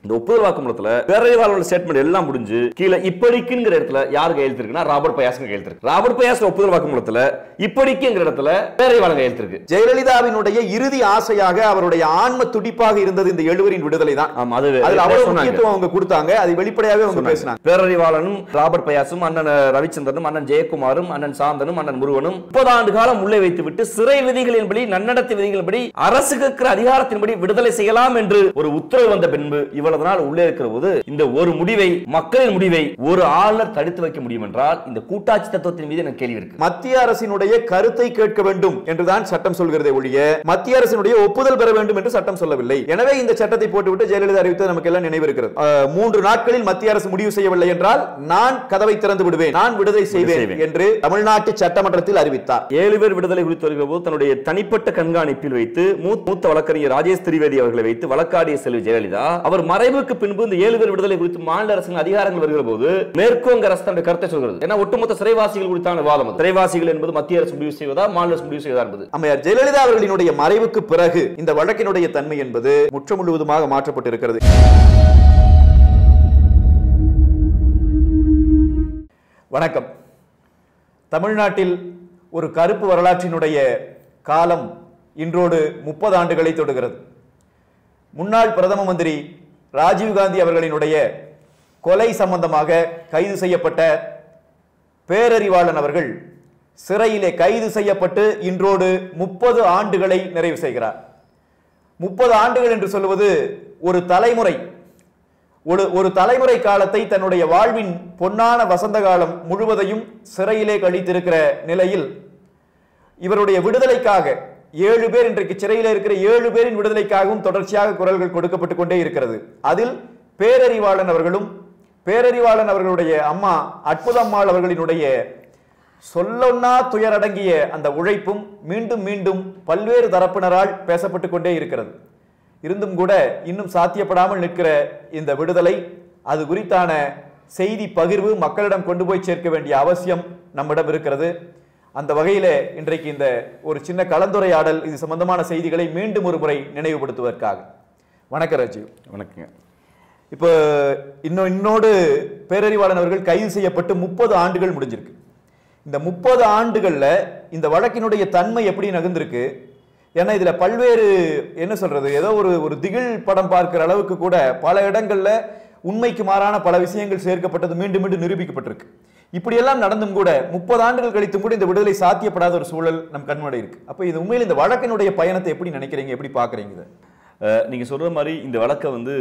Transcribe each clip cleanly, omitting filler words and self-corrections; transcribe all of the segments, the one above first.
இந்த ஒப்புதல் வாக்குமூலத்துல பேரறிவாளர் ஸ்டேட்மெண்ட் எல்லாம் முடிஞ்சு கீழே இப்படிக்குங்கிற இடத்துல யார் கையெழுத்து இருக்குன்னா ராபர்ட் பயாஸ் கையெழுத்து இருக்கு. ராபர்ட் பயாஸ் ஒப்புதல் வாக்குமூலத்துல இப்படிக்குங்கிற இடத்துல பேரறிவாளர் கையெழுத்து இருக்கு. ஜெயலலிதாவினுடைய இறுதி ஆசையாக அவருடைய ஆன்ம துடிப்பாக இருந்தது இந்த எழுவரின் விடுதலை தான். அதுல அவ்வளவு முக்கியத்துவம் அவங்க கொடுத்தாங்க. அது வெளிப்படையாவே அவங்க பேசினாங்க. பேரறிவாளனும் ராபர்ட் பயாசும் அண்ணன் ரவிச்சந்திரனும் அண்ணன் ஜெயக்குமாரும் அண்ணன் சாந்தனும் அண்ணன் முருகனும் 30 ஆண்டு காலம் உள்ளே வைத்து விட்டு சிறை விதிகளின்படி நன்னடத்தை விதிகளின்படி அரசுக்கு இருக்கிற அதிகாரத்தின்படி விடுதலை செய்யலாம் என்று ஒரு உத்தரவு வந்த பின்பு இவ்வளவு நாள் உள்ளே இருக்கிற போது இந்த ஒரு முடிவை, மக்களின் முடிவை ஒரு ஆளுநர் தடுத்து வைக்க முடியும் என்றால் இந்த கூட்டாட்சி தத்துவத்தின் மீது எனக்கு கேள்வி இருக்கு. மத்திய அரசினுடைய கருத்தை கேட்க வேண்டும் என்றுதான் சட்டம் சொல்கிறதே ஒழிய மத்திய அரசினுடைய ஒப்புதல் பெற வேண்டும் என்று சட்டம் சொல்லவில்லை. எனவே இந்த சட்டத்தை போட்டுவிட்டு ஜெயலலிதா அறிவித்தது நமக்கு எல்லாம் நினைவு இருக்கிறது. 3 நாட்களில் மத்திய அரசு முடிவு செய்யவில்லை என்றால் நான் கதவை திறந்து விடுவேன், நான் விடுதலை செய்வேன் என்று தமிழ்நாட்டு சட்டமன்றத்தில் அறிவித்தார். 7 பேர் விடுதலை குறித்து வருகிற போது தன்னுடைய தனிப்பட்ட கண்காணிப்பில் வைத்து மூத்த வழக்கறிஞர் ராஜேஷ் திரிவேதி அவர்களை வைத்து வழக்காடிய செல்வி ஜெயலலிதா அவர் மறைவுக்கு பின்பு இந்த 7 பேர் விடுதலை குறித்து மாநில அரசின் அதிகாரங்கள் வருகிற போது மேற்குவங்க அரசு தன்னுடைய கருத்தை சொல்கிறது. ஏன்னா ஒட்டுமொத்த சிறைவாசிகள் குறித்தான வாதம். சிறைவாசிகள் என்பது மத்திய அரசு முடிவு செய்வதா மாநில அரசு முடிவு செய்வதா என்பது. அம்மையார் ஜெயலலிதா அவர்களினுடைய மறைவுக்கு பிறகு இந்த வழக்கினுடைய தன்மை என்பது முற்று முழுவதுமாக மாற்றப்பட்டிருக்கிறது. வணக்கம். தமிழ்நாட்டில் ஒரு கருப்பு வரலாற்றினுடைய காலம் இன்றோடு 30 ஆண்டுகளை தொடுகிறது. முன்னாள் பிரதம மந்திரி ராஜீவ்காந்தி அவர்களினுடைய கொலை சம்பந்தமாக கைது செய்யப்பட்ட பேரறிவாளன் அவர்கள் சிறையிலே கைது செய்யப்பட்டு இன்றோடு 30 ஆண்டுகளை நிறைவு செய்கிறார். 30 ஆண்டுகள் என்று சொல்வது ஒரு தலைமுறை, ஒரு தலைமுறை காலத்தை தன்னுடைய வாழ்வின் பொன்னான வசந்த காலம் முழுவதையும் சிறையிலே கழித்திருக்கிற நிலையில் இவருடைய விடுதலைக்காக 7 பேர் இன்றைக்கு சிறையில் இருக்கிற 7 பேரின் விடுதலைக்காகவும் தொடர்ச்சியாக குரல்கள் கொடுக்கப்பட்டுக் கொண்டே இருக்கிறது. அதில் பேரறிவாளன் அவர்களும் பேரறிவாளன் அவர்களுடைய அம்மா அற்புதம்மாள் அவர்களினுடைய சொல்லொன்னா துயரடங்கிய அந்த உழைப்பும் மீண்டும் மீண்டும் பல்வேறு தரப்பினரால் பேசப்பட்டுக் கொண்டே இருக்கிறது. இருந்தும் கூட இன்னும் சாத்தியப்படாமல் நிற்கிற இந்த விடுதலை, அது குறித்தான செய்தி பகிர்வு மக்களிடம் கொண்டு போய் சேர்க்க வேண்டிய அவசியம் நம்மிடம் இருக்கிறது. அந்த வகையிலே இன்றைக்கு இந்த ஒரு சின்ன கலந்துரையாடல் இது சம்பந்தமான செய்திகளை மீண்டும் ஒரு முறை நினைவுபடுத்துவதற்காக. வணக்கம் ராஜீவ். வணக்கங்க. இப்போ இன்னோடு பேரறிவாளன் அவர்கள் கைது செய்யப்பட்டு 30 ஆண்டுகள் முடிஞ்சிருக்கு. இந்த 30 ஆண்டுகள்ல இந்த வழக்கினுடைய தன்மை எப்படி நகர்ந்திருக்கு? ஏன்னா இதுல பல்வேறு என்ன சொல்றது, ஏதோ ஒரு திகில் படம் பார்க்கிற அளவுக்கு கூட பல இடங்கள்ல உண்மைக்கு மாறான பல விஷயங்கள் சேர்க்கப்பட்டது மீண்டும் மீண்டும் நிரூபிக்கப்பட்டிருக்கு. இப்படியெல்லாம் நடந்தும் கூட 30 ஆண்டுகள் கழித்தும் கூட இந்த விடுதலை சாத்தியப்படாத ஒரு சூழல் நம் கண்முன்னாடி இருக்கு. அப்ப இது உண்மையில் இந்த வழக்கினுடைய பயணத்தை எப்படி நினைக்கிறீங்க, எப்படி பாக்குறீங்க? நீங்க சொல்ற மாதிரி இந்த வழக்கை வந்து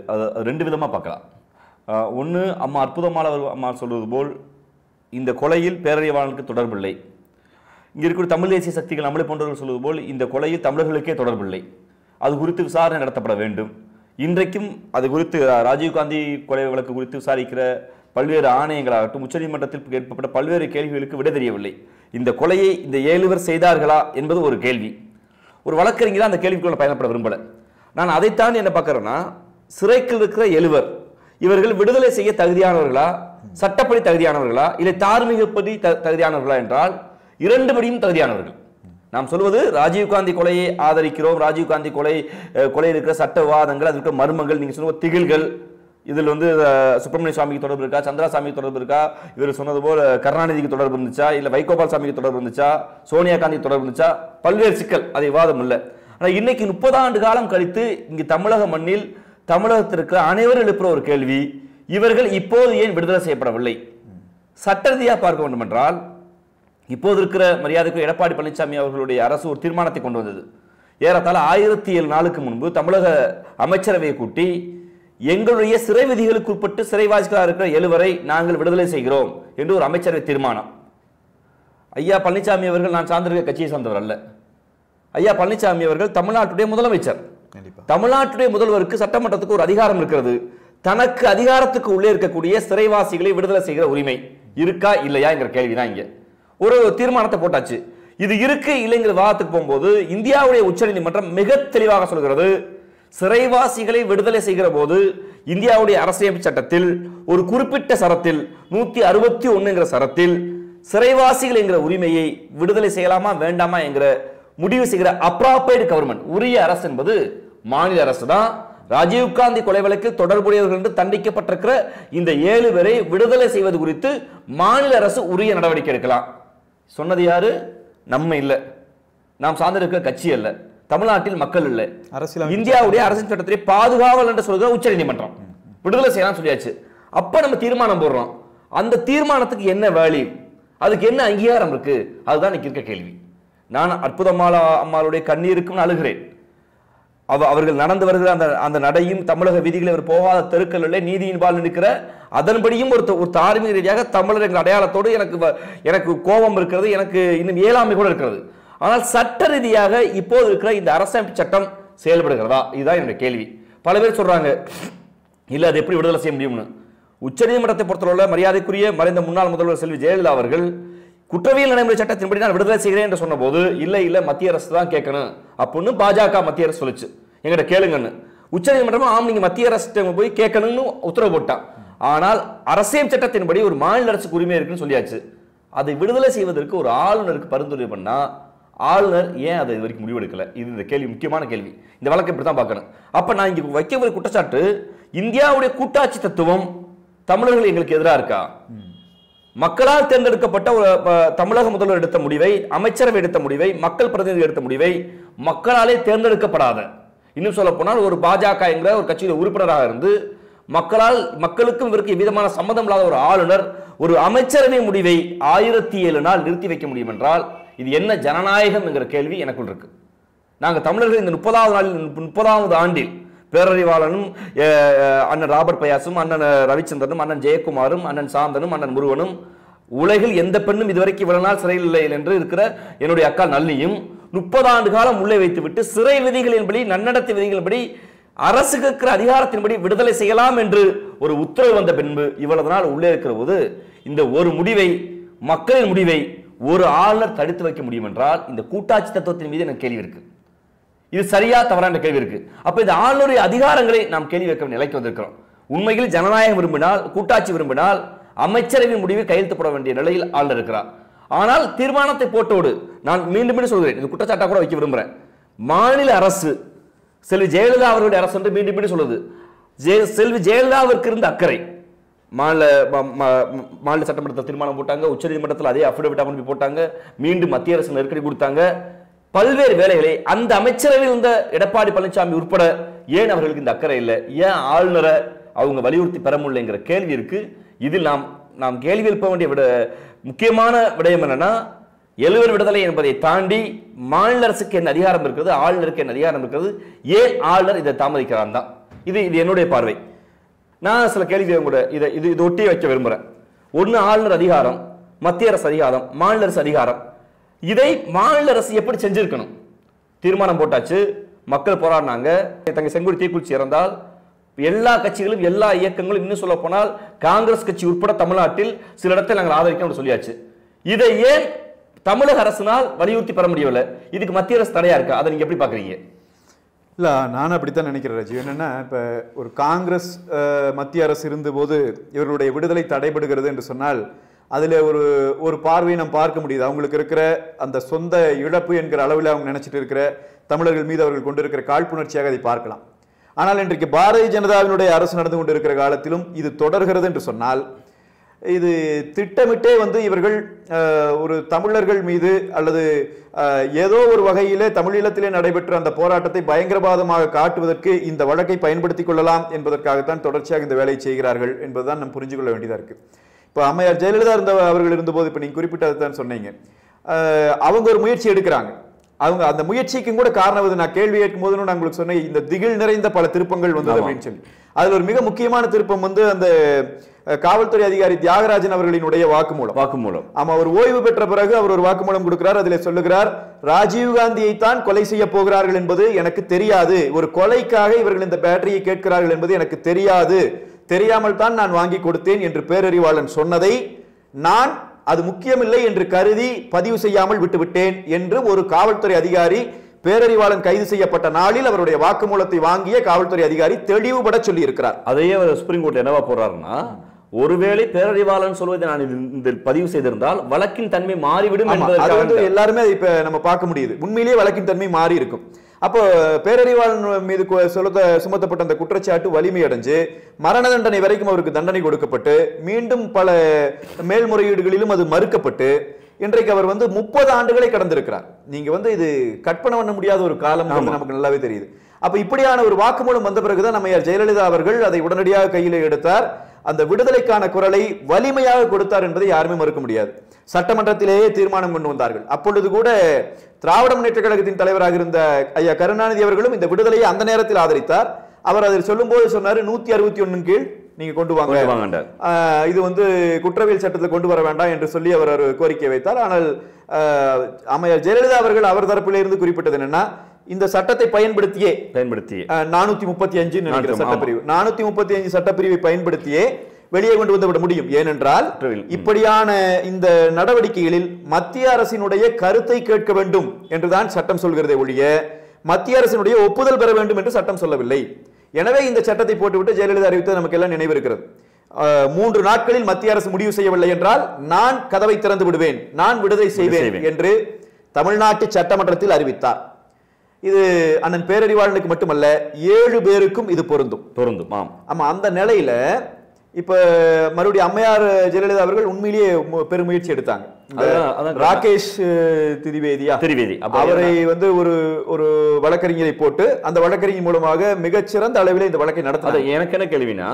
2 விதமா பார்க்கலாம். ஒன்று, அம்மா அற்புதமான அம்மா சொல்வது போல் இந்த கொலையில் பேரறிவாளனுக்கு தொடர்பில்லை. இங்கே இருக்கிற தமிழ் தேசிய சக்திகள் நம்மளை போன்றவர்கள் சொல்வது போல் இந்த கொலையில் தமிழர்களுக்கே தொடர்பில்லை, அது குறித்து விசாரணை நடத்தப்பட வேண்டும். இன்றைக்கும் அது குறித்து ராஜீவ்காந்தி கொலை வழக்கு குறித்து விசாரிக்கிற பல்வேறு ஆணையங்களாகட்டும் உச்சநீதிமன்றத்தில் கேட்கப்பட்ட பல்வேறு கேள்விகளுக்கு விட தெரியவில்லை. இந்த கொலையை இந்த 7 பேர் செய்தார்களா என்பது ஒரு கேள்வி. ஒரு வழக்கறிஞர் அந்த கேள்விக்குள்ள பயணப்பட விரும்பல. நான் அதைத்தான் என்ன பார்க்கறேன்னா, சிறைக்குள் இருக்கிற 7 பேர் இவர்கள் விடுதலை செய்ய தகுதியானவர்களா, சட்டப்படி தகுதியானவர்களா, இல்லை தார்மீகப்படி தகுதியானவர்களா என்றால் 2 படியும் தகுதியானவர்கள். நாம் சொல்வது ராஜீவ்காந்தி கொலையை ஆதரிக்கிறோம், ராஜீவ்காந்தி கொலையில் இருக்கிற சட்ட விவாதங்கள், அது இருக்கிற மர்மங்கள், நீங்க சொல்லுவ திகில்கள், இதில் வந்து சுப்பிரமணிய சுவாமிக்கு தொடர்பு இருக்கா, சந்திராசாமிக்கு தொடர்பு இருக்கா, இவர் சொன்னது போல கருணாநிதிக்கு தொடர்பு இருந்துச்சா, இல்லை வைகோபால் சாமிக்கு தொடர்பு இருந்துச்சா, சோனியா காந்திக்கு தொடர்பு இருந்துச்சா, பல்வேறு சிக்கல், அது விவாதம் இல்லை. ஆனால் இன்னைக்கு 30 ஆண்டு காலம் கழித்து இங்கு தமிழக மண்ணில் தமிழகத்தில் இருக்கிற அனைவரும் எழுப்புற ஒரு கேள்வி, இவர்கள் இப்போது ஏன் விடுதலை செய்யப்படவில்லை? சட்ட ரீதியாக பார்க்க வேண்டும் என்றால் இப்போது இருக்கிற மரியாதைக்கு எடப்பாடி பழனிசாமி அவர்களுடைய அரசு ஒரு தீர்மானத்தை கொண்டு வந்தது. ஏறத்தாழ 1007 நாளுக்கு முன்பு தமிழக அமைச்சரவையை கூட்டி எங்களுடைய சிறை விதிகளுக்கு உட்பட்டு சிறைவாசிகளாக இருக்கிற 7 பேரை நாங்கள் விடுதலை செய்கிறோம் என்று ஒரு அமைச்சரவை தீர்மானம். ஐயா பழனிசாமி அவர்கள் நான் சார்ந்திருக்க கட்சியை சார்ந்தவர் அல்ல. ஐயா பழனிசாமி அவர்கள் தமிழ்நாட்டுடைய முதலமைச்சர். தமிழ்நாட்டுடைய முதல்வருக்கு சட்டமன்றத்துக்கு ஒரு அதிகாரம் இருக்கிறது. தனக்கு அதிகாரத்துக்கு உள்ளே இருக்கக்கூடிய சிறைவாசிகளை விடுதலை செய்கிற உரிமை இருக்கா இல்லையா என்கிற கேள்விதான். இங்க ஒரு தீர்மானத்தை போட்டாச்சு. இது இருக்கு இல்லைங்கிற வாதத்துக்கு போகும்போது இந்தியாவுடைய உச்சநீதிமன்றம் மிக தெளிவாக சொல்கிறது, சிறைவாசிகளை விடுதலை செய்கிற போது இந்தியாவுடைய அரசியலமைப்பு சட்டத்தில் ஒரு குறிப்பிட்ட சரத்தில் 161 சரத்தில் சிறைவாசிகள் என்கிற உரிமையை விடுதலை செய்யலாமா வேண்டாமா என்கிற முடிவு செய்கிற அப்ராப்ரியேட் கவர்மெண்ட், உரிய அரசு என்பது மாநில அரசு தான். ராஜீவ்காந்தி கொலை வழக்கில் தொடர்புடையவர்கள் என்று தண்டிக்கப்பட்டிருக்கிற இந்த 7 பேரை விடுதலை செய்வது குறித்து மாநில அரசு உரிய நடவடிக்கை எடுக்கலாம். சொன்னது யாரு? நம்ம இல்ல, நாம் சார்ந்திருக்கிற கட்சி அல்ல, தமிழ்நாட்டில் மக்கள் இல்லை, இந்தியாவுடைய அரசியல் சட்டத்திலே பாதுகாவல் என்று சொல்கிற உச்ச நீதிமன்றம் விடுதலை செய்யலாம் சொல்லியாச்சு. அப்ப நம்ம தீர்மானம் போடுறோம். அந்த தீர்மானத்துக்கு என்ன வேல்யூ, அதுக்கு என்ன அங்கீகாரம் இருக்கு? அதுதான் இன்னைக்கு இருக்க கேள்வி. நான் அற்புதமாலா அம்மாளுடைய கண்ணீருக்கும் அழுகிறேன். அவர்கள் நடந்து வருகிற அந்த நடையும் தமிழக விதிகளை அவர் போகாத தெருக்களிலே நீதியின்பால் நிற்கிற அதன்படியும் ஒரு தார்மீக ரீதியாக தமிழர் என்ற அடையாளத்தோடு எனக்கு கோபம் இருக்கிறது, எனக்கு இன்னும் இயலாமை கூட இருக்கிறது. ஆனால் சட்ட ரீதியாக இப்போது இருக்கிற இந்த அரசமைப்பு சட்டம் செயல்படுகிறதா? இதுதான் என்னுடைய கேள்வி. பல பேர் சொல்றாங்க இல்ல அது எப்படி விடுதலை செய்ய முடியும்னு. உச்சநீதிமன்றத்தை பொறுத்தவரை மரியாதைக்குரிய மறைந்த முன்னாள் முதல்வர் செல்வி ஜெயலலிதா அவர்கள் குற்றவியல் நடைமுறை சட்டத்தின்படி நான் விடுதலை செய்கிறேன் என்று சொன்ன போது இல்ல மத்திய அரசு தான் கேட்கணும் அப்படின்னு பாஜக மத்திய அரசு சொல்லிச்சு. எங்கிட்ட கேளுங்கன்னு உச்சநீதிமன்றம் ஆம் நீங்க மத்திய அரசு போய் கேட்கணும்னு உத்தரவு போட்டான். ஆனால் அரசியல் சட்டத்தின்படி ஒரு மாநில அரசுக்கு உரிமை இருக்குன்னு சொல்லியாச்சு. அதை விடுதலை செய்வதற்கு ஒரு ஆளுநருக்கு பரிந்துரை பண்ணா ஆளுநர் ஏன் அதை இது வரைக்கும் முடிவெடுக்கல? இது இந்த கேள்வி, முக்கியமான கேள்வி. இந்த வழக்கை இப்படி தான் பார்க்கணும். அப்ப நான் இங்க வைக்க ஒரு குற்றச்சாட்டு, இந்தியாவுடைய கூட்டாட்சி தத்துவம் தமிழர்கள் எங்களுக்கு எதிராக இருக்கா? மக்களால் தேர்ந்தெடுக்கப்பட்ட ஒரு தமிழக முதல்வர் எடுத்த முடிவை, அமைச்சரவை எடுத்த முடிவை, மக்கள் பிரதிநிதிகள் எடுத்த முடிவை மக்களாலே தேர்ந்தெடுக்கப்படாத, இன்னும் சொல்ல போனால் ஒரு பாஜக என்கிற ஒரு கட்சியில் உறுப்பினராக இருந்து மக்களுக்கும் இவருக்கு எவ்விதமான சம்மதம் இல்லாத ஒரு ஆளுநர் ஒரு அமைச்சரவை முடிவை 1007 நாள் நிறுத்தி வைக்க முடியும் என்றால் இது என்ன ஜனநாயகம் என்கிற கேள்வி எனக்குள் இருக்கு. நாங்க தமிழர்கள் இந்த 30வது ஆண்டில் பேரறிவாளனும் அண்ணன் ராபர்ட் பயாசும் அண்ணன் ரவிச்சந்திரனும் அண்ணன் ஜெயக்குமாரும் அண்ணன் சாந்தனும் அண்ணன் முருகனும் உலகில் எந்த பெண்ணும் இதுவரைக்கும் இவ்வளவு நாள் சிறையில் இல்லை என்று இருக்கிற என்னுடைய அக்கா நல்லியும் 30 ஆண்டு காலம் உள்ளே வைத்துவிட்டு சிறை விதிகளின்படி நன்னடத்தை விதிகளின்படி அரசுக்கு இருக்கிற அதிகாரத்தின்படி விடுதலை செய்யலாம் என்று ஒரு உத்தரவு வந்த பின்பு இவ்வளவு நாள் உள்ளே இருக்கிற போது இந்த ஒரு முடிவை, மக்களின் முடிவை ஒரு ஆளுநர் தடுத்து வைக்க முடியும் என்றால் இந்த கூட்டாட்சி தத்துவத்தின் மீது எனக்கு கேள்வி இருக்கு. இது சரியா தவறான கேள்வி இருக்கு. அப்ப இந்த ஆளுநருடைய அதிகாரங்களை நாம் கேள்வி வைக்க நிலைக்கு வந்திருக்கிறோம். உண்மையில் ஜனநாயகம் விரும்பினால், கூட்டாட்சி விரும்பினால் அமைச்சரவை முடிவு கையெழுத்துப்பட வேண்டிய நிலையில் ஆளுநர் இருக்கிறார். ஆனால் தீர்மானத்தை போட்டோடு நான் மீண்டும் சொல்கிறேன், இது குற்றச்சாட்டா கூட வைக்க விரும்புகிறேன். மாநில அரசு செல்வி ஜெயலலிதா அவர்களுடைய அரசு என்று மீண்டும் சொல்லுது. செல்வி ஜெயலலிதாவிற்கு இருந்த அக்கறை மாநில சட்டமன்றத்தில் தீர்மானம் போட்டாங்க, உச்சநீதிமன்றத்தில் அதே அபிடவிட் அனுப்பி போட்டாங்க, மீண்டும் மத்திய அரசு நெருக்கடி கொடுத்தாங்க. பல்வேறு வேலைகளை அந்த அமைச்சரவையில் இருந்த எடப்பாடி பழனிசாமி உட்பட ஏன் அவர்களுக்கு இந்த அக்கறை இல்லை? ஏன் ஆளுநரை அவங்க வலியுறுத்தி பெற முடியலைங்கிற கேள்வி இருக்கு. இதில் நாம் கேள்வி எழுப்ப வேண்டிய முக்கியமான விடயம் என்னன்னா, 7 விடுதலை என்பதை தாண்டி மாநில அரசுக்கு என்ன அதிகாரம் இருக்கிறது, ஆளுநருக்கு என்ன அதிகாரம் இருக்கிறது, ஏன் ஆளுநர் இதை தாமதிக்கிறான் தான். இது என்னுடைய பார்வை. நான் சில கேள்வி கூட இது ஒட்டி வைக்க விரும்புறேன். ஒன்னு ஆளுநர் அதிகாரம், மத்திய அரசு அதிகாரம், மாநில அரசு அதிகாரம். இதை மாநில அரசு எப்படி செஞ்சிருக்கணும்? தீர்மானம் போட்டாச்சு, மக்கள் போராடினாங்க. தங்க செங்குடி தீக்குளிச்சி இறந்தால் எல்லா கட்சிகளும் எல்லா இயக்கங்களும், இன்னும் சொல்ல போனால் காங்கிரஸ் கட்சி உட்பட தமிழ்நாட்டில் சில இடத்தில் நாங்கள் ஆதரிக்கணும் சொல்லியாச்சு. இதை ஏன் தமிழக அரசினால் வலியுறுத்தி பெற முடியவில்லை? இதுக்கு மத்திய அரசு தடையா இருக்கா? அதை நீங்க எப்படி பாக்குறீங்க? இல்ல, நான் அப்படித்தான் நினைக்கிறேன் ராஜீவ். என்னன்னா, இப்ப ஒரு காங்கிரஸ் மத்திய அரசு இருந்தபோது இவர்களுடைய விடுதலை தடைபடுகிறது என்று சொன்னால் அதுல ஒரு பார்வையை நாம் பார்க்க முடியுது. அவங்களுக்கு இருக்கிற அந்த சொந்த இழப்பு என்கிற அளவில் அவங்க நினைச்சிட்டு இருக்கிற தமிழர்கள் மீது அவர்கள் கொண்டிருக்கிற காழ்ப்புணர்ச்சியாக அதை பார்க்கலாம். ஆனால் இன்றைக்கு பாரதிய ஜனதாவினுடைய அரசு நடந்து கொண்டிருக்கிற காலத்திலும் இது தொடர்கிறது என்று சொன்னால் இது திட்டமிட்டே இவர்கள் ஒரு தமிழர்கள் மீது அல்லது ஏதோ ஒரு வகையிலே தமிழீழத்திலே நடைபெற்ற அந்த போராட்டத்தை பயங்கரவாதமாக காட்டுவதற்கு இந்த வழக்கை பயன்படுத்திக் கொள்ளலாம் என்பதற்காகத்தான் தொடர்ச்சியாக இந்த வேலையை செய்கிறார்கள் என்பதுதான் நாம் புரிஞ்சு கொள்ள வேண்டியதா இருக்கு. இப்போ அம்மையார் ஜெயலலிதா அவர்கள் இருந்தபோது, இப்போ நீங்க குறிப்பிட்டதான் சொன்னீங்க, அவங்க ஒரு முயற்சி எடுக்கிறாங்க. அவங்க அந்த முயற்சிக்கும் கூட காரணம் நான் கேள்வி கேட்கும் போது நான் உங்களுக்கு சொன்னேன், இந்த திகில் நிறைந்த பல திருப்பங்கள் வந்தது அப்படின்னு சொல்லி. அதுல ஒரு மிக முக்கியமான திருப்பம் அந்த காவல்துறை அதிகாரி தியாகராஜன் அவர்களினுடைய வாக்குமூலம். ஆமா, அவர் ஓய்வு பெற்ற பிறகு அவர் ஒரு வாக்குமூலம் கொடுக்கிறார். அதில் சொல்லுகிறார், ராஜீவ்காந்தியை தான் கொலை செய்ய போகிறார்கள் என்பது எனக்கு தெரியாது, ஒரு கொலைக்காக இவர்கள் இந்த பேட்டரியை கேட்கிறார்கள் என்பது எனக்கு தெரியாது, தெரியாமல் தான் நான் வாங்கி கொடுத்தேன் என்று பேரறிவாளன் சொன்னதை நான் அது முக்கியமில்லை என்று கருதி பதிவு செய்யாமல் விட்டுவிட்டேன் என்று ஒரு காவல்துறை அதிகாரி பேரறிவாளன் கைது செய்யப்பட்ட நாளில் அவருடைய வாக்குமூலத்தை வாங்கிய காவல்துறை அதிகாரி தெளிவுபட சொல்லி இருக்கிறார். அதையே சுப்ரீம் கோர்ட் என்னவா போறாருன்னா, ஒருவேளை பேரறிவாளன் சொல்வதை நான் இந்த பதிவு செய்திருந்தால் வழக்கின் தன்மை மாறிவிடும் என்பது எல்லாருமே இப்ப நம்ம பார்க்க முடியுது. உண்மையிலேயே வழக்கின் தன்மை மாறி இருக்கும். அப்போ பேரறிவாளன் மீது சுமத்தப்பட்ட அந்த குற்றச்சாட்டு வலிமை அடைஞ்சு மரண தண்டனை வரைக்கும் அவருக்கு தண்டனை கொடுக்கப்பட்டு மீண்டும் பல மேல்முறையீடுகளிலும் அது மறுக்கப்பட்டு இன்றைக்கு அவர் 30 ஆண்டுகளை கடந்திருக்கிறார். நீங்க இது கற்பனை பண்ண முடியாத ஒரு காலம் நமக்கு நல்லாவே தெரியுது. அப்ப இப்படியான ஒரு வாக்குமூலம் வந்த பிறகுதான் நம்ம ஜெயலலிதா அவர்கள் அதை உடனடியாக கையில் எடுத்தார். அந்த விடுதலைக்கான குரலை வலிமையாக கொடுத்தார் என்பதை யாருமே மறுக்க முடியாது. சட்டமன்றத்திலேயே தீர்மானம் கொண்டு வந்தார்கள். அப்பொழுது கூட திராவிட முன்னேற்ற கழகத்தின் தலைவராக இருந்த ஐயா கருணாநிதி அவர்களும் இந்த விடுதலையை அந்த நேரத்தில் ஆதரித்தார். அவர் அதில் சொல்லும் போது சொன்னாரு 161 கீழ் நீங்க கொண்டு வாங்க, இது குற்றவியல் சட்டத்தில் கொண்டு வர வேண்டாம் என்று சொல்லி அவர் ஒரு கோரிக்கை வைத்தார். ஆனால் அம்மையார் ஜெயலலிதா அவர்கள் அவர் தரப்பிலே இருந்து குறிப்பிட்டது என்னன்னா, இந்த சட்டத்தை பயன்படுத்தியே 435 சட்டப்பிரிவு 435 சட்டப்பிரிவை பயன்படுத்தியே வெளியே கொண்டு வந்துவிட முடியும். ஏனென்றால் இப்படியான இந்த நடவடிக்கைகளில் மத்திய அரசினுடைய கருத்தை கேட்க வேண்டும் என்றுதான் சட்டம் சொல்கிறதே ஒழிய மத்திய அரசினுடைய ஒப்புதல் பெற வேண்டும் என்று சட்டம் சொல்லவில்லை. எனவே இந்த சட்டத்தை போட்டுவிட்டு ஜெயலலிதா அறிவித்தது நமக்கு எல்லாம் நினைவு இருக்கிறது. 3 நாட்களில் மத்திய அரசு முடிவு செய்யவில்லை என்றால் நான் கதவை திறந்து விடுவேன், நான் விடுதலை செய்வேன் என்று தமிழ்நாட்டு சட்டமன்றத்தில் அறிவித்தார். இது அண்ணன் பேரறிவாளனுக்கு மட்டுமல்ல 7 பேருக்கும் இது பொருந்தும். ஆமா, அந்த நிலையில இப்ப மறுபடியும் அம்மையார் ஜெயலலிதா அவர்கள் உண்மையிலேயே பெருமுயற்சி எடுத்தாங்க. ராகேஷ் திரிவேதி அவரை ஒரு வழக்கறிஞரை போட்டு அந்த வழக்கறிஞர் மூலமாக மிகச்சிறந்த அளவில் இந்த வழக்கை நடத்த. எனக்கு என்ன கேள்வினா,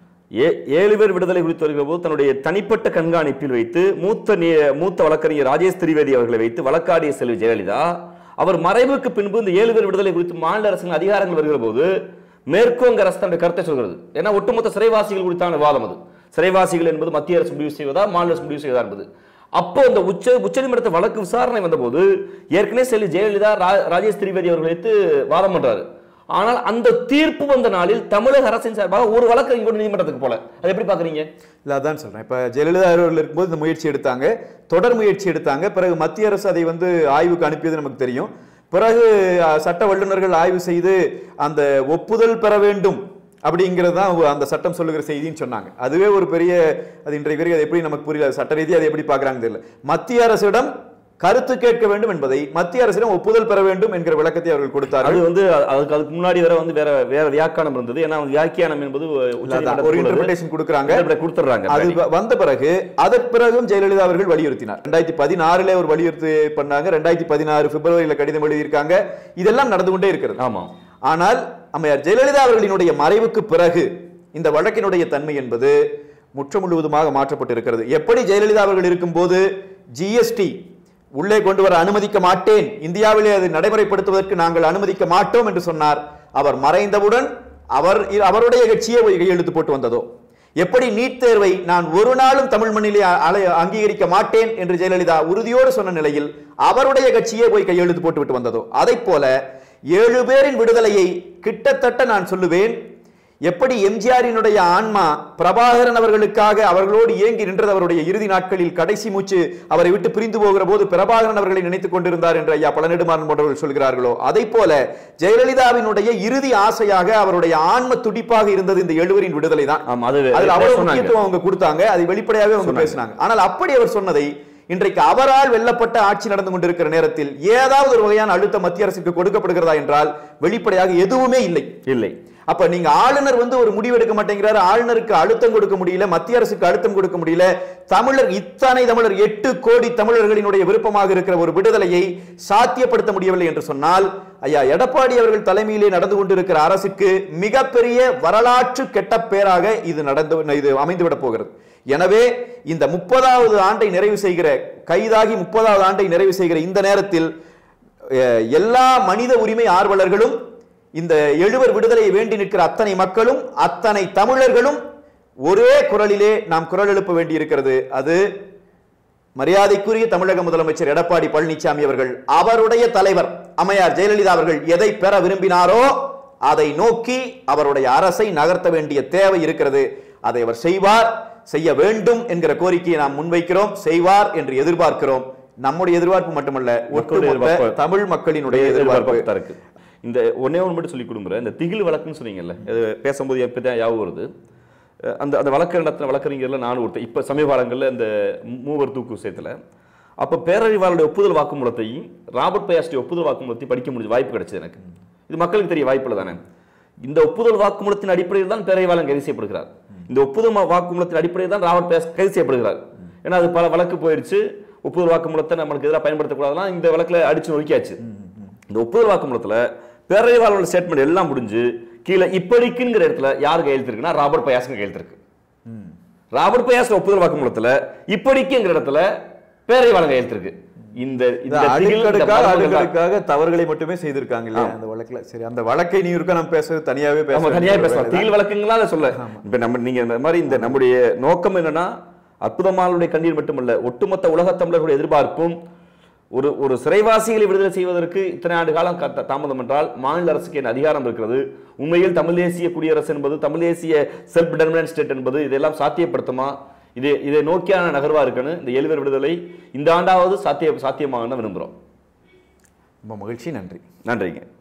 7 பேர் விடுதலை குறித்து வருகிற போது தன்னுடைய தனிப்பட்ட கண்காணிப்பில் வைத்து மூத்த வழக்கறிஞர் ராஜேஷ் திரிவேதி அவர்களை வைத்து வழக்காடிய செல்வி ஜெயலலிதா அவர் மறைவுக்கு பின்பு இந்த 7 பேர் விடுதலை குறித்து மாநில அரசின் அதிகாரங்கள் வருகிற போது மேற்கோங்க அரசு தன்னுடைய கருத்தை சொல்கிறது. ஏன்னா ஒட்டுமொத்த சிறைவாசிகள் குறித்தான வாதம் அது. சிறைவாசிகள் என்பது மத்திய அரசு முடிவு செய்வதா மாநில அரசு முடிவு செய்வதா என்பது. அப்போ இந்த உச்சநீதிமன்ற வழக்கு விசாரணை வந்தபோது ஏற்கனவே செல்வி ஜெயலலிதா ராஜேஷ் திரிவேதி அவர்கள் வைத்து வாதம் பண்றாரு. ஆனால் அந்த தீர்ப்பு வந்த நாளில் தமிழக அரசின் சார்பாக ஒரு வழக்கு இங்க நீதிமன்றத்துக்கு போல. அதை எப்படி பாக்குறீங்க? இல்ல, அதான் சொல்றேன். இப்ப ஜெயலலிதா அவர்கள் இருக்கும்போது இந்த முயற்சி எடுத்தாங்க, தொடர் முயற்சி எடுத்தாங்க. பிறகு மத்திய அரசு அதை ஆய்வுக்கு அனுப்பியது நமக்கு தெரியும். பிறகு சட்ட வல்லுநர்கள் ஆய்வு செய்து அந்த ஒப்புதல் பெற வேண்டும் அப்படிங்கிறது தான் அந்த சட்டம் சொல்லுகிற செய்தின்னு சொன்னாங்க. அதுவே ஒரு பெரிய, அது இன்றைக்கு வரைக்கும் அது எப்படி நமக்கு புரியல, சட்ட ரீதியாக அதை எப்படி பார்க்குறாங்க தெரியல. மத்திய அரசிடம் கருத்து கேட்க வேண்டும் என்பதை மத்திய அரசிடம் ஒப்புதல் பெற வேண்டும் என்கிற விளக்கத்தை அவர்கள் கொடுத்தார். அது அதுக்கு முன்னாடி வர வேற வியாக்கியானம் இருந்தது. ஏன்னா வியாக்கியானம் என்பது ஒரு இன்டர்பிரேஷன் கொடுக்குறாங்க. அது வந்த பிறகு அதற்கு பிறகும் ஜெயலலிதா அவர்கள் வலியுறுத்தினார். 2016 ஒரு வலியுறுத்தி பண்ணாங்க. 2016 பிப்ரவரியில் கடிதம் எழுதியிருக்காங்க. இதெல்லாம் நடந்து கொண்டே இருக்கிறது. ஆமா. ஆனால் அம்மையார் ஜெயலலிதா அவர்களினுடைய மறைவுக்கு பிறகு இந்த வழக்கினுடைய தன்மை என்பது முற்று முழுவதுமாக மாற்றப்பட்டிருக்கிறது. எப்படி ஜெயலலிதா அவர்கள் இருக்கும் போது ஜிஎஸ்டி உள்ளே கொண்டு வர அனுமதிக்க மாட்டேன், இந்தியாவிலே அதை நடைமுறைப்படுத்துவதற்கு நாங்கள் அனுமதிக்க மாட்டோம் என்று சொன்னார். அவர் மறைந்தவுடன் அவருடைய கட்சியே கையெழுத்து போட்டு வந்ததோ, எப்படி நீட் தேர்வை நான் ஒரு நாளும் தமிழ் மண்ணிலே அங்கீகரிக்க மாட்டேன் என்று ஜெயலலிதா உறுதியோடு சொன்ன நிலையில் அவருடைய கட்சியே போய் கையெழுத்து போட்டு விட்டு வந்ததோ, அதை போல 7 பேரின் விடுதலையை கிட்டத்தட்ட நான் சொல்லுவேன், எப்படி எம்ஜிஆரினுடைய ஆன்மா பிரபாகரன் அவர்களுக்காக அவர்களோடு ஏங்கி நின்றது அவருடைய இறுதி நாட்களில், கடைசி மூச்சு அவரை விட்டு பிரிந்து போகிற போது பிரபாகரன் அவர்களை நினைத்துக் கொண்டிருந்தார் என்று ஐயா பழநெடுமாறன் போன்றவர்கள் சொல்கிறார்களோ, அதை போல ஜெயலலிதாவினுடைய இறுதி ஆசையாக அவருடைய ஆன்ம துடிப்பாக இருந்தது இந்த 7 பேரின் விடுதலை தான். அதில் அவ்வளவு முக்கியத்துவம் அவங்க கொடுத்தாங்க, அதை வெளிப்படையாகவே அவங்க பேசினாங்க. ஆனால் அப்படி அவர் சொன்னதை இன்றைக்கு அவரால் வெல்லப்பட்ட ஆட்சி நடந்து கொண்டிருக்கிற நேரத்தில் ஏதாவது ஒரு வகையான அழுத்தம் மத்திய அரசுக்கு கொடுக்கப்படுகிறதா என்றால் வெளிப்படையாக எதுவுமே இல்லை. அப்ப நீங்க ஆளுநர் ஒரு முடிவு எடுக்க மாட்டேங்கிறாரு, ஆளுநருக்கு அழுத்தம் கொடுக்க முடியல, மத்திய அரசுக்கு அழுத்தம் கொடுக்க முடியல. இத்தனை தமிழர் 8 கோடி தமிழர்களினுடைய விருப்பமாக இருக்கிற ஒரு விடுதலையை சாத்தியப்படுத்த முடியவில்லை என்று சொன்னால் ஐயா எடப்பாடி அவர்கள் தலைமையிலே நடந்து கொண்டிருக்கிற அரசுக்கு மிகப்பெரிய வரலாற்று கெட்ட பேராக இது அமைந்துவிடப் போகிறது. எனவே இந்த 30வது ஆண்டை நிறைவு செய்கிற, கைதாகி 30வது ஆண்டை நிறைவு செய்கிற இந்த நேரத்தில் எல்லா மனித உரிமை ஆர்வலர்களும், இந்த 7 பேர் விடுதலையை வேண்டி நிற்கிற அத்தனை மக்களும், அத்தனை தமிழர்களும் ஒரே குரலிலே நாம் குரல் எழுப்ப வேண்டி இருக்கிறது. அது மரியாதைக்குரிய தமிழக முதலமைச்சர் எடப்பாடி பழனிசாமி அவர்கள், அவருடைய தலைவர் அம்மையார் ஜெயலலிதா அவர்கள் எதை பெற விரும்பினாரோ அதை நோக்கி அவருடைய அரசை நகர்த்த வேண்டிய தேவை இருக்கிறது. அதை அவர் செய்வார், செய்ய வேண்டும் என்கிற கோரிக்கையை நாம் முன்வைக்கிறோம், செய்வார் என்று எதிர்பார்க்கிறோம். நம்முடைய எதிர்பார்ப்பு மட்டுமல்ல, ஒட்டுமொத்த தமிழ் மக்களினுடைய எதிர்பார்ப்பு இருக்கு. இந்த ஒன்னே ஒன்று மட்டும் சொல்லி கொடுக்குறேன். இந்த திகில் வழக்குன்னு சொன்னீங்கல்ல, பேசும்போது எப்போ தான் ஞாபகம் வருது, அந்த வழக்கு நடத்தின வழக்கறிஞர்ல நானும் ஒருத்தர். இப்போ சமீப காலங்களில் இந்த மூவர் தூக்கு விஷயத்தில் அப்போ பேரறிவாளருடைய ஒப்புதல் வாக்குமூலத்தையும் ராபர்ட் பயாஸ்டி ஒப்புதல் வாக்குமூலத்தையும் படிக்க முடிஞ்ச வாய்ப்பு கிடைச்சது எனக்கு. இது மக்களுக்கு தெரிய வாய்ப்பு இல்லை தானே. இந்த ஒப்புதல் வாக்குமூலத்தின் அடிப்படையில் தான் பேரறிவாளன் கைது செய்யப்படுகிறார். இந்த ஒப்புதல் வாக்குமூலத்தின் அடிப்படையில் தான் ராபர்ட் பயாஸ் கைது செய்யப்படுகிறார். ஏன்னா அது பல வழக்கு போயிடுச்சு. ஒப்புதல் வாக்குமூலத்தை நம்மளுக்கு எதிராக பயன்படுத்தக்கூடாதுலாம் இந்த வழக்கில் அடிச்சு நொறுக்கியாச்சு. இந்த ஒப்புதல் வாக்குமூலத்தில் பேரறிவாளரோட ஸ்டேட்மெண்ட் எல்லாம் முடிஞ்சு கீழே இப்படிக்குங்கிற இடத்துல யார் கையெழுத்து இருக்குன்னா ராபர்ட் பயாஸ்க்கு கையெழுத்து இருக்கு. ராபர்ட் பயாஸ் ஒப்புதல் வாக்குமூலத்தில் இப்படிக்குங்கிற இடத்துல பேரறிவாளன் கையெழுத்து இருக்கு. இந்த அடுக்கடுக்காக தவறுகளை மட்டுமே செய்திருக்காங்க இல்லையா அந்த வழக்குல. சரி, அந்த வழக்கை நீ இருக்க நம்ம பேசுறது தனியாவே பேசலாம். திகில் வழக்குங்களா அதை சொல்ல. இப்ப நம்ம நீங்க இந்த மாதிரி இந்த நம்முடைய நோக்கம் என்னன்னா அற்புதமாளுடைய கண்ணீர் மட்டுமல்ல, ஒட்டுமொத்த உலக தமிழர்களுடைய எதிர்பார்ப்பும் ஒரு சிறைவாசிகளை விடுதலை செய்வதற்கு இத்தனை ஆண்டு காலம் தாமதம் என்றால் மாநில அரசுக்கு என்ன அதிகாரம் இருக்கிறது? உண்மையில் தமிழ் தேசிய குடியரசு என்பது, தமிழ் தேசிய செல்ஃப் டிட்டர்மினன்ட் ஸ்டேட் என்பது இதெல்லாம் சாத்தியப்படுத்துமா? இதை நோக்கியான நகர்வா இருக்குன்னு இந்த 7 பேர் விடுதலை இந்த ஆண்டாவது சாத்தியமாக விரும்புகிறோம். ரொம்ப மகிழ்ச்சி. நன்றி. நன்றிங்க.